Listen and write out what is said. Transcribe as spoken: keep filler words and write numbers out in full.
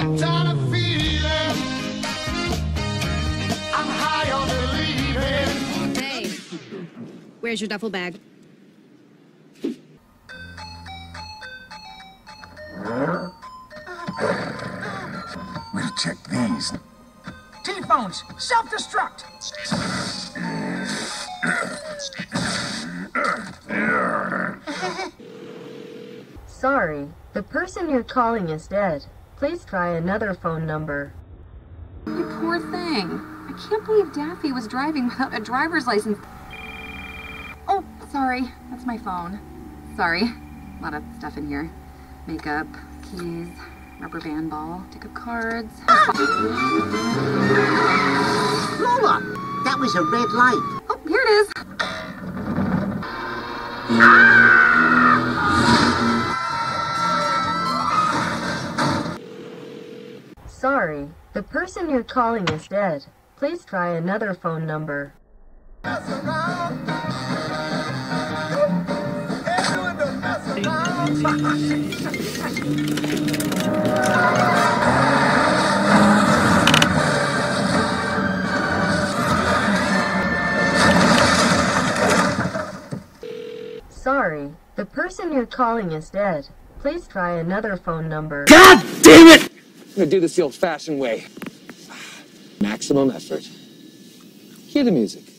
Tired of feeling I'm high on believing. Hey, where's your duffel bag? We'll check these. T-phones, self-destruct. Sorry, the person you're calling is dead. Please try another phone number. You poor thing. I can't believe Daffy was driving without a driver's license. Oh, sorry. That's my phone. Sorry. A lot of stuff in here. Makeup, keys, rubber band ball, deck of cards. Lola, that was a red light. Oh, here it is. Sorry, the person you're calling is dead. Please try another phone number. Sorry, the person you're calling is dead. Please try another phone number. God damn it! I'm gonna do this the old-fashioned way. Maximum effort. Hear the music.